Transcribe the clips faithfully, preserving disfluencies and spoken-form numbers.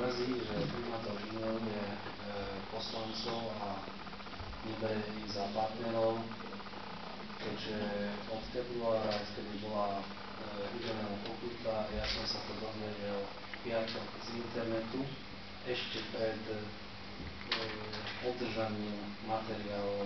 mrzí, že primátor ignoruje e, poslancov a nebere ich za partnerov, keďže od februára, vtedy bola e, udelená pokuta, ja som sa to dozvedel piatok z internetu, ešte pred e, oddržaním materiálov.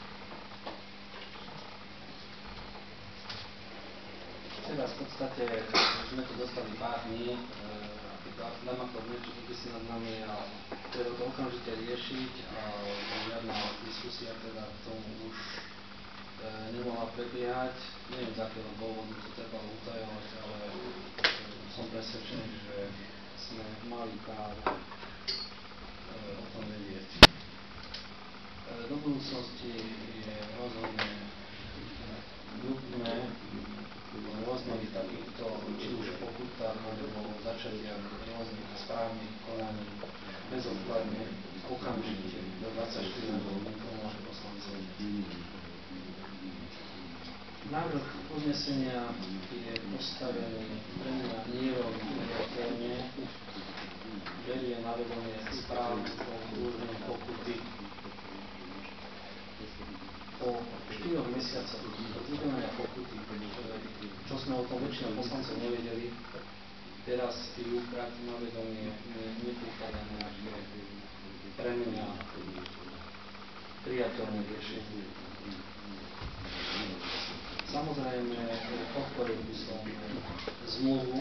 Teraz v podstate sme to dostali pár dní, dám ako niečo dopisy nad nami a treba to okamžite riešiť a žiadna diskusia teda k tomu už e, nemohla prebiehať. Neviem z akého dôvodu to trebalo utajovať, ale e, som presvedčený, že sme mali právo e, o tom vedieť. E, do budúcnosti je rozhodne nutné rôznych takýchto, či už pokutách, alebo začatiach rôznych správnych konaní bezodkladne, okamžite do dvadsaťštyri hodín informovať poslancov. Návrh uznesenia je postavený pre mňa nerovnomerne, berie na vedomie správu o dĺžení pokuty. Po štyroch mesiacoch od vykonania pokuty, čo sme o tom väčšina poslancov nevedeli, teraz ju brať na vedomie neprikladá nejaké pre mňa priateľné riešenie. Samozrejme, podporil by som zmluvu,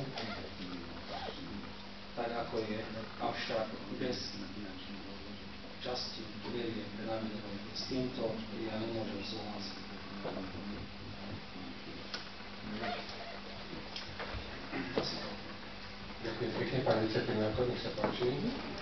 tak ako je, avšak bez časti berie na vedomie. S týmto ja nemôžem súhlasiť. Ďakujem pekne, pán viceprimátor, nech sa páči.